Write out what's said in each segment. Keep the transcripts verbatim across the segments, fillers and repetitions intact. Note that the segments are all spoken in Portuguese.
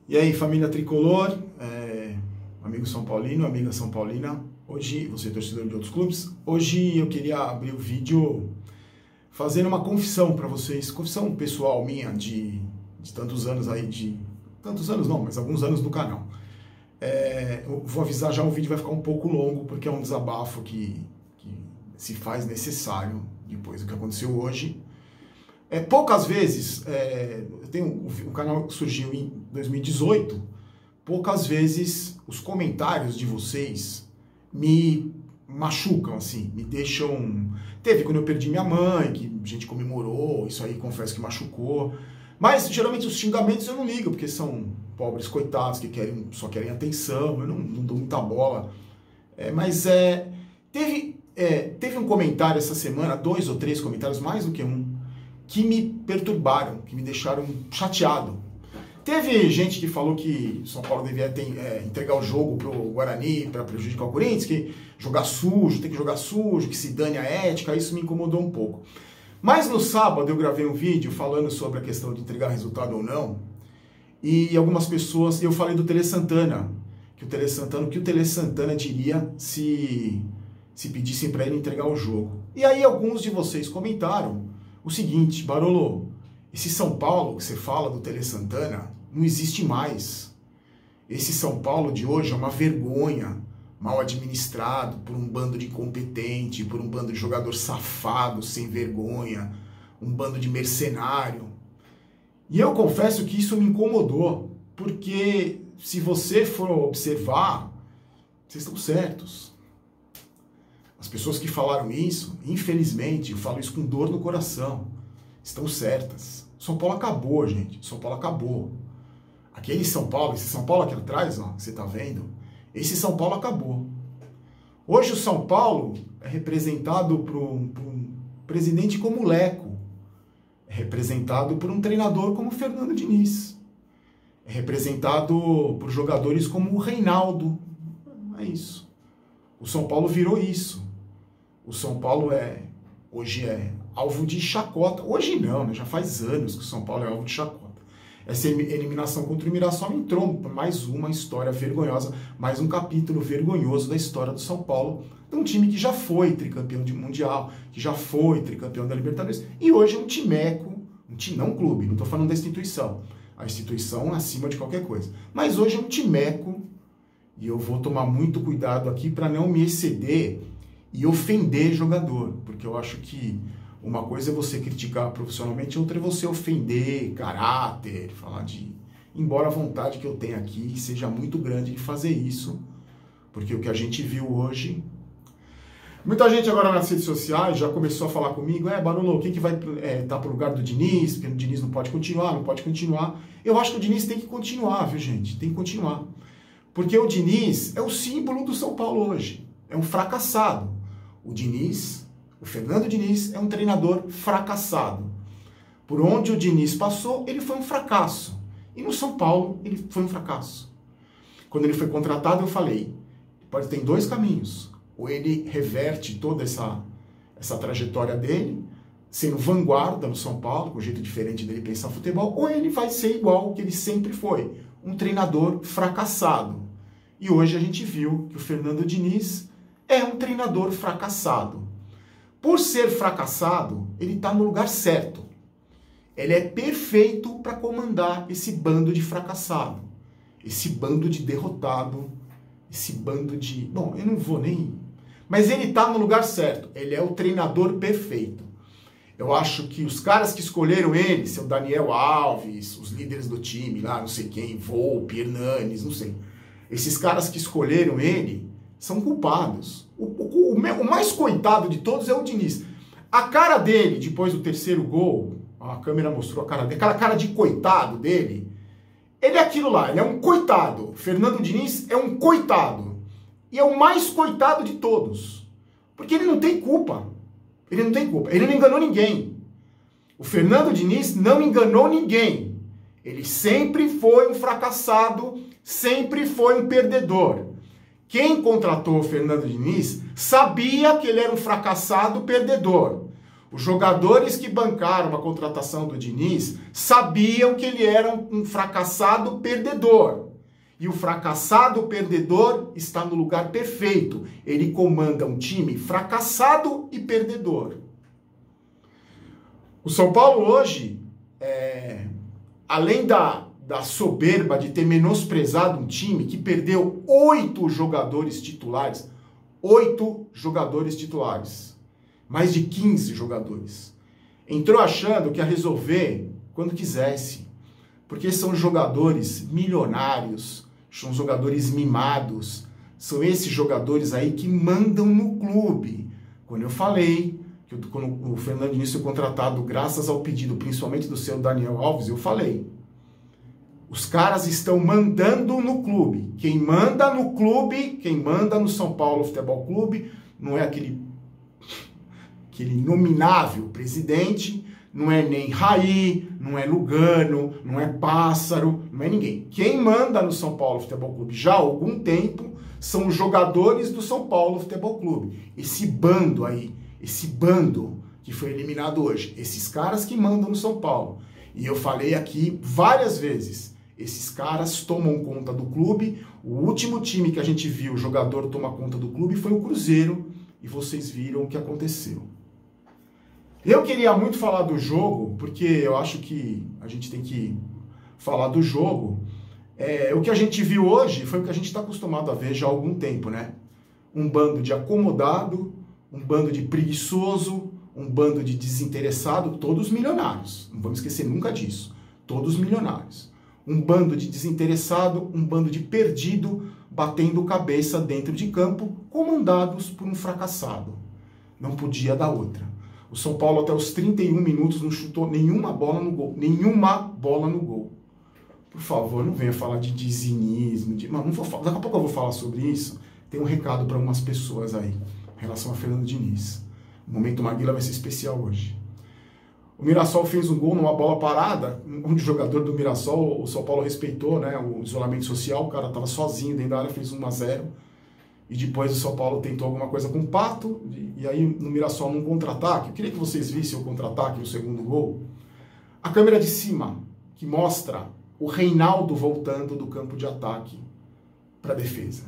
E aí, família tricolor, é, amigo São Paulino, amiga São Paulina, hoje, você é torcedor de outros clubes, hoje eu queria abrir o vídeo fazendo uma confissão para vocês, confissão pessoal minha de, de tantos anos aí, de tantos anos não, mas alguns anos do canal. É, eu vou avisar já, o vídeo vai ficar um pouco longo, porque é um desabafo que, que se faz necessário depois do que aconteceu hoje. É, poucas vezes, é, eu tenho, o canal surgiu em dois mil e dezoito, poucas vezes os comentários de vocês me machucam, assim, me deixam... Teve quando eu perdi minha mãe, que a gente comemorou, isso aí confesso que machucou, mas geralmente os xingamentos eu não ligo, porque são pobres coitados que querem, só querem atenção, eu não, não dou muita bola. É, mas é, teve, é, teve um comentário essa semana, dois ou três comentários, mais do que um, que me perturbaram, que me deixaram chateado. Teve gente que falou que São Paulo devia ter, é, entregar o jogo pro Guarani para prejudicar o Corinthians, que jogar sujo, tem que jogar sujo, que se dane a ética, isso me incomodou um pouco. Mas no sábado eu gravei um vídeo falando sobre a questão de entregar resultado ou não, e algumas pessoas, eu falei do Tele Santana, que o Tele Santana, o que o Tele Santana diria se, se pedissem para ele entregar o jogo. E aí alguns de vocês comentaram o seguinte: Barolo, esse São Paulo que você fala do Tele Santana não existe mais. Esse São Paulo de hoje é uma vergonha, mal administrado por um bando de incompetente, por um bando de jogador safado, sem vergonha, um bando de mercenário. E eu confesso que isso me incomodou, porque se você for observar, vocês estão certos. As pessoas que falaram isso, infelizmente, eu falo isso com dor no coração, estão certas. São Paulo acabou, gente. São Paulo acabou. Aquele São Paulo, esse São Paulo aqui atrás, ó, que você está vendo, esse São Paulo acabou. Hoje o São Paulo é representado por um, por um presidente como o Leco, é representado por um treinador como o Fernando Diniz, é representado por jogadores como o Reinaldo. É isso. O São Paulo virou isso. O São Paulo é, hoje é alvo de chacota. Hoje não, né? Já faz anos que o São Paulo é alvo de chacota. Essa eliminação contra o Mirassol entrou para mais uma história vergonhosa, mais um capítulo vergonhoso da história do São Paulo, de um time que já foi tricampeão de mundial, que já foi tricampeão da Libertadores, e hoje é um timeco, um time, não um clube, não estou falando da instituição, a instituição acima de qualquer coisa, mas hoje é um timeco, e eu vou tomar muito cuidado aqui para não me exceder e ofender jogador, porque eu acho que uma coisa é você criticar profissionalmente, outra é você ofender caráter, falar de... Embora a vontade que eu tenho aqui seja muito grande de fazer isso, porque o que a gente viu hoje... Muita gente agora nas redes sociais já começou a falar comigo, é, Barolo, quem que vai é, tá pro lugar do Diniz? Porque o Diniz não pode continuar, não pode continuar. Eu acho que o Diniz tem que continuar, viu, gente? Tem que continuar. Porque o Diniz é o símbolo do São Paulo hoje. É um fracassado. O Diniz... O Fernando Diniz é um treinador fracassado. Por onde o Diniz passou, ele foi um fracasso. E no São Paulo, ele foi um fracasso. Quando ele foi contratado, eu falei, pode ter dois caminhos. Ou ele reverte toda essa, essa trajetória dele, sendo vanguarda no São Paulo, com um jeito diferente dele pensar futebol, ou ele vai ser igual ao que ele sempre foi, um treinador fracassado. E hoje a gente viu que o Fernando Diniz é um treinador fracassado. Por ser fracassado, ele está no lugar certo. Ele é perfeito para comandar esse bando de fracassado, esse bando de derrotado, esse bando de... Bom, eu não vou nem... Mas ele está no lugar certo. Ele é o treinador perfeito. Eu acho que os caras que escolheram ele, seu Daniel Alves, os líderes do time lá, não sei quem, Volpe, Hernanes, não sei. Esses caras que escolheram ele são culpados. O, o, o, o mais coitado de todos é o Diniz. A cara dele, depois do terceiro gol, a câmera mostrou a cara dele, aquela cara de coitado dele, ele é aquilo lá, ele é um coitado. Fernando Diniz é um coitado. E é o mais coitado de todos. Porque ele não tem culpa. Ele não tem culpa. Ele não enganou ninguém. O Fernando Diniz não enganou ninguém. Ele sempre foi um fracassado, sempre foi um perdedor. Quem contratou o Fernando Diniz sabia que ele era um fracassado perdedor. Os jogadores que bancaram a contratação do Diniz sabiam que ele era um fracassado perdedor. E o fracassado perdedor está no lugar perfeito. Ele comanda um time fracassado e perdedor. O São Paulo hoje, é, além da, da soberba de ter menosprezado um time que perdeu oito jogadores titulares, oito jogadores titulares, mais de quinze jogadores, entrou achando que ia resolver quando quisesse, porque são jogadores milionários, são jogadores mimados, são esses jogadores aí que mandam no clube. Quando eu falei que quando o Fernando Diniz foi contratado graças ao pedido, principalmente do seu Daniel Alves, eu falei, os caras estão mandando no clube. Quem manda no clube, quem manda no São Paulo Futebol Clube, não é aquele, aquele inominável presidente, não é nem Raí, não é Lugano, não é Pássaro, não é ninguém. Quem manda no São Paulo Futebol Clube já há algum tempo são os jogadores do São Paulo Futebol Clube. Esse bando aí, esse bando que foi eliminado hoje, esses caras que mandam no São Paulo. E eu falei aqui várias vezes, esses caras tomam conta do clube. O último time que a gente viu o jogador tomar conta do clube foi o Cruzeiro, e vocês viram o que aconteceu. Eu queria muito falar do jogo, porque eu acho que a gente tem que falar do jogo. É, o que a gente viu hoje foi o que a gente está acostumado a ver já há algum tempo, né? Um bando de acomodado, um bando de preguiçoso, um bando de desinteressado, todos milionários. Não vamos esquecer nunca disso. Todos milionários. Um bando de desinteressado, um bando de perdido, batendo cabeça dentro de campo, comandados por um fracassado. Não podia dar outra. O São Paulo até os trinta e um minutos não chutou nenhuma bola no gol. Nenhuma bola no gol. Por favor, não venha falar de dizinismo. De... Não, não vou falar. Daqui a pouco eu vou falar sobre isso. Tem um recado para umas pessoas aí, em relação a Fernando Diniz. O Momento Maguila vai ser especial hoje. O Mirassol fez um gol numa bola parada, onde o jogador do Mirassol, o São Paulo respeitou, né, o isolamento social, o cara estava sozinho dentro da área, fez um a zero. E depois o São Paulo tentou alguma coisa com o Pato, e aí no Mirassol num contra-ataque. Eu queria que vocês vissem o contra-ataque, o segundo gol. A câmera de cima, que mostra o Reinaldo voltando do campo de ataque para a defesa.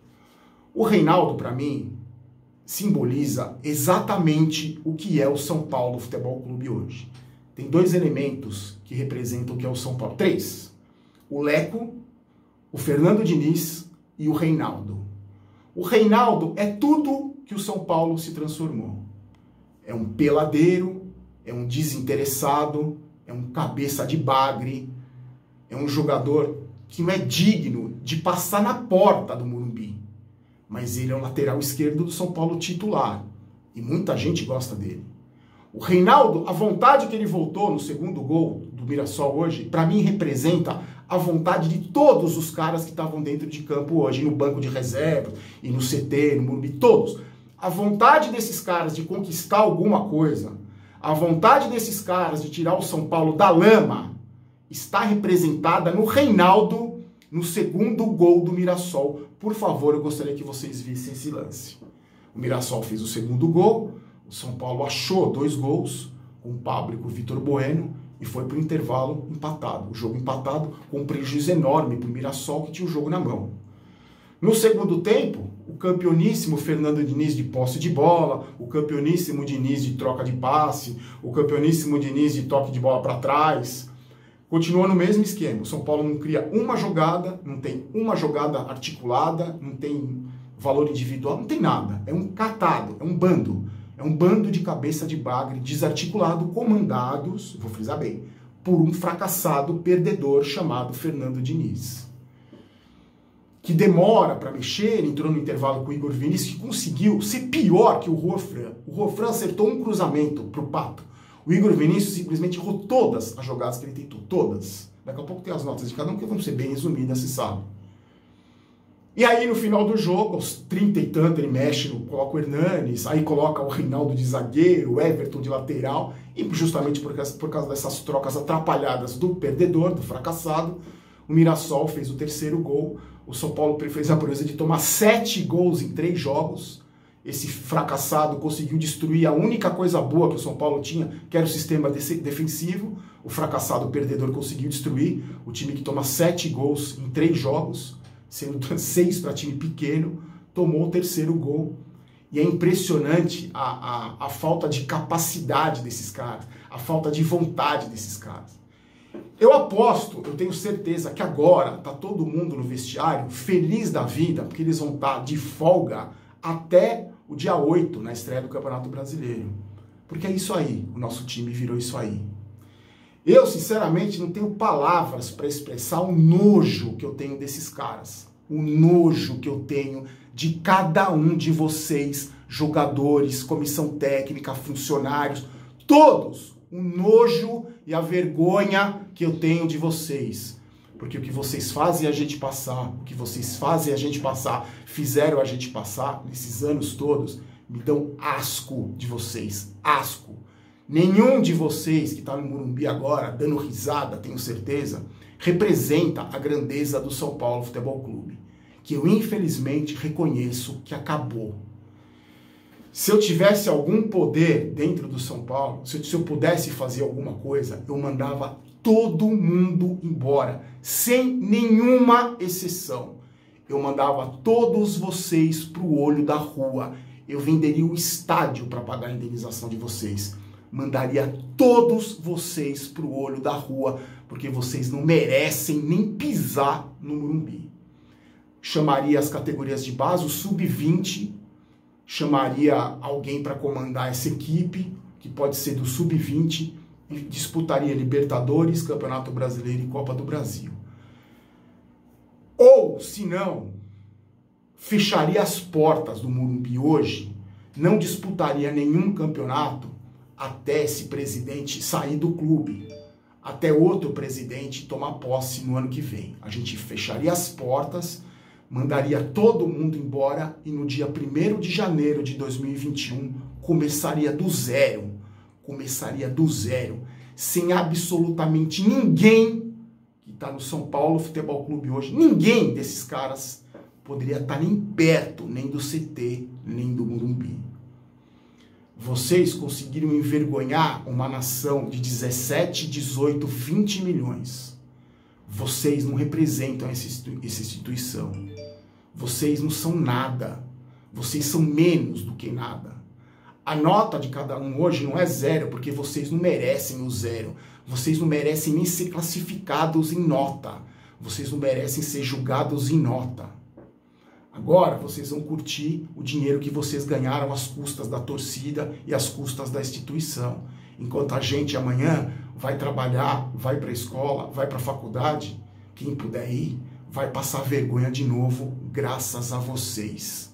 O Reinaldo, para mim, simboliza exatamente o que é o São Paulo Futebol Clube hoje. Tem dois elementos que representam o que é o São Paulo. Três. O Leco, o Fernando Diniz e o Reinaldo. O Reinaldo é tudo que o São Paulo se transformou. É um peladeiro, é um desinteressado, é um cabeça de bagre, é um jogador que não é digno de passar na porta do Morumbi. Mas ele é o lateral esquerdo do São Paulo titular. E muita gente gosta dele. O Reinaldo, a vontade que ele voltou no segundo gol do Mirassol hoje, para mim representa a vontade de todos os caras que estavam dentro de campo hoje, no banco de reserva, e no C T, no Morumbi, todos. A vontade desses caras de conquistar alguma coisa, a vontade desses caras de tirar o São Paulo da lama, está representada no Reinaldo, no segundo gol do Mirassol. Por favor, eu gostaria que vocês vissem esse lance. O Mirassol fez o segundo gol, o São Paulo achou dois gols, com o Pablo e com o Vitor Bueno, e foi para o intervalo empatado. O jogo empatado com um prejuízo enorme para o Mirassol, que tinha o jogo na mão. No segundo tempo, o campeoníssimo Fernando Diniz de posse de bola, o campeoníssimo Diniz de troca de passe, o campeoníssimo Diniz de toque de bola para trás, continua no mesmo esquema. O São Paulo não cria uma jogada, não tem uma jogada articulada, não tem valor individual, não tem nada. É um catado, é um bando. É um bando de cabeça de bagre desarticulado, comandados, vou frisar bem, por um fracassado perdedor chamado Fernando Diniz. Que demora para mexer, entrou no intervalo com o Igor Vinícius, que conseguiu ser pior que o Rofran. O Rofran acertou um cruzamento para o Pato. O Igor Vinícius simplesmente errou todas as jogadas que ele tentou, todas. Daqui a pouco tem as notas de cada um, que vão ser bem resumidas, se sabe. E aí, no final do jogo, aos trinta e tanto, ele mexe, coloca o Hernanes, aí coloca o Reinaldo de zagueiro, o Everton de lateral, e justamente por causa, por causa dessas trocas atrapalhadas do perdedor, do fracassado, o Mirassol fez o terceiro gol. O São Paulo fez a proeza de tomar sete gols em três jogos, esse fracassado conseguiu destruir a única coisa boa que o São Paulo tinha, que era o sistema defensivo. O fracassado perdedor conseguiu destruir o time que toma sete gols em três jogos, sendo seis para time pequeno, tomou o terceiro gol. E é impressionante a, a, a falta de capacidade desses caras, a falta de vontade desses caras. Eu aposto, eu tenho certeza que agora tá todo mundo no vestiário feliz da vida, porque eles vão estar de folga até o dia oito, na estreia do Campeonato Brasileiro. Porque é isso aí, o nosso time virou isso aí. Eu, sinceramente, não tenho palavras para expressar o nojo que eu tenho desses caras. O nojo que eu tenho de cada um de vocês, jogadores, comissão técnica, funcionários, todos. O nojo e a vergonha que eu tenho de vocês. Porque o que vocês fazem a gente passar, o que vocês fazem a gente passar, fizeram a gente passar nesses anos todos, me dão asco de vocês, asco. Nenhum de vocês que está no Morumbi agora, dando risada, tenho certeza, representa a grandeza do São Paulo Futebol Clube, que eu infelizmente reconheço que acabou. Se eu tivesse algum poder dentro do São Paulo, se eu, se eu pudesse fazer alguma coisa, eu mandava todo mundo embora, sem nenhuma exceção. Eu mandava todos vocês para o olho da rua. Eu venderia o estádio para pagar a indenização de vocês. Mandaria todos vocês para o olho da rua, porque vocês não merecem nem pisar no Morumbi. Chamaria as categorias de base, o sub vinte, chamaria alguém para comandar essa equipe, que pode ser do sub vinte, e disputaria Libertadores, Campeonato Brasileiro e Copa do Brasil. Ou, se não, fecharia as portas do Morumbi hoje, não disputaria nenhum campeonato até esse presidente sair do clube, até outro presidente tomar posse no ano que vem. A gente fecharia as portas, mandaria todo mundo embora e no dia primeiro de janeiro de dois mil e vinte e um começaria do zero, começaria do zero, sem absolutamente ninguém que está no São Paulo Futebol Clube hoje, ninguém desses caras poderia estar nem perto, nem do C T, nem do Morumbi. Vocês conseguiram envergonhar uma nação de dezessete, dezoito, vinte milhões. Vocês não representam essa instituição. Vocês não são nada. Vocês são menos do que nada. A nota de cada um hoje não é zero, porque vocês não merecem o zero. Vocês não merecem nem ser classificados em nota. Vocês não merecem ser julgados em nota. Agora vocês vão curtir o dinheiro que vocês ganharam às custas da torcida e às custas da instituição. Enquanto a gente amanhã vai trabalhar, vai para a escola, vai para a faculdade, quem puder ir, vai passar vergonha de novo, graças a vocês.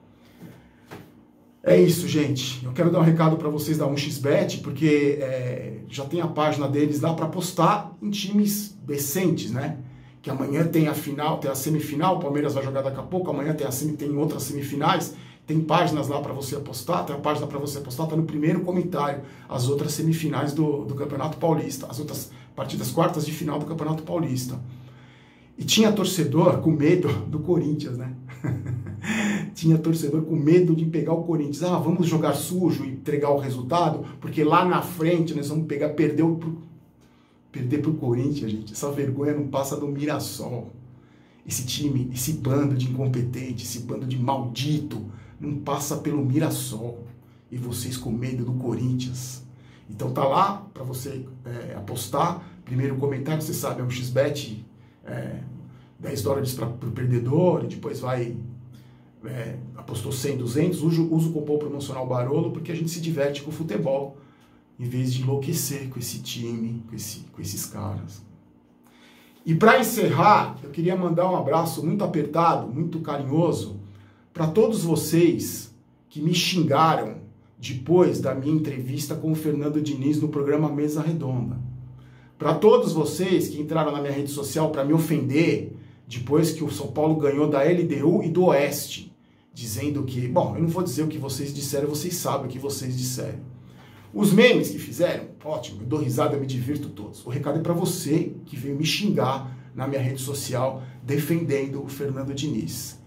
É isso, gente. Eu quero dar um recado para vocês da um x bet, porque é, já tem a página deles lá para apostar em times decentes, né? Que amanhã tem a final, tem a semifinal, o Palmeiras vai jogar daqui a pouco, amanhã tem, a semi, tem outras semifinais, tem páginas lá para você apostar, tem a página para você apostar, tá no primeiro comentário, as outras semifinais do, do Campeonato Paulista, as outras partidas quartas de final do Campeonato Paulista. E tinha torcedor com medo do Corinthians, né? Tinha torcedor com medo de pegar o Corinthians. Ah, vamos jogar sujo e entregar o resultado, porque lá na frente nós vamos pegar, perder pro, perder pro Corinthians, gente. Essa vergonha não passa do Mirassol. Esse time, esse bando de incompetente, esse bando de maldito, não passa pelo Mirassol. E vocês com medo do Corinthians. Então tá lá para você é, apostar. Primeiro comentário, você sabe, é um x bet, é, dez dólares para o perdedor, e depois vai, é, apostou cem, duzentos, usa, usa o cupom promocional Barolo, porque a gente se diverte com o futebol, em vez de enlouquecer com esse time, com, esse, com esses caras. E para encerrar, eu queria mandar um abraço muito apertado, muito carinhoso, para todos vocês que me xingaram depois da minha entrevista com o Fernando Diniz no programa Mesa Redonda. Para todos vocês que entraram na minha rede social para me ofender depois que o São Paulo ganhou da L D U e do Oeste, dizendo que... Bom, eu não vou dizer o que vocês disseram, vocês sabem o que vocês disseram. Os memes que fizeram, ótimo, eu dou risada, eu me divirto todos. O recado é para você que veio me xingar na minha rede social defendendo o Fernando Diniz.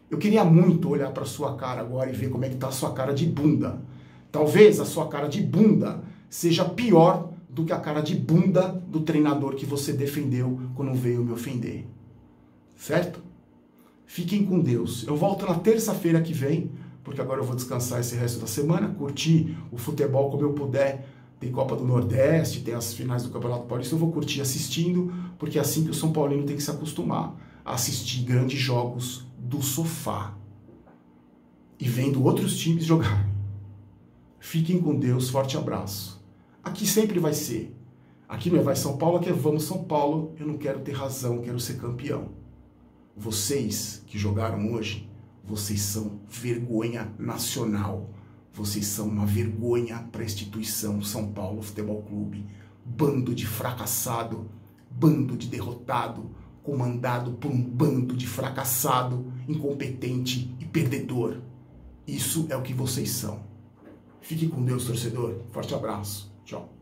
Eu queria muito olhar para sua cara agora e ver como é que tá a sua cara de bunda. Talvez a sua cara de bunda seja pior do que a cara de bunda do treinador que você defendeu quando veio me ofender. Certo? Fiquem com Deus. Eu volto na terça-feira que vem, porque agora eu vou descansar esse resto da semana, curtir o futebol como eu puder. Tem Copa do Nordeste, tem as finais do Campeonato Paulista, eu vou curtir assistindo, porque é assim que o São Paulino tem que se acostumar a assistir grandes jogos do sofá e vendo outros times jogarem. Fiquem com Deus, forte abraço. Aqui sempre vai ser. Aqui não é Vai São Paulo, aqui é Vamos São Paulo. Eu não quero ter razão, quero ser campeão. Vocês que jogaram hoje, vocês são vergonha nacional. Vocês são uma vergonha para a instituição São Paulo Futebol Clube. Bando de fracassado, bando de derrotado, comandado por um bando de fracassado, incompetente e perdedor. Isso é o que vocês são. Fique com Deus, torcedor. Forte abraço. Tchau.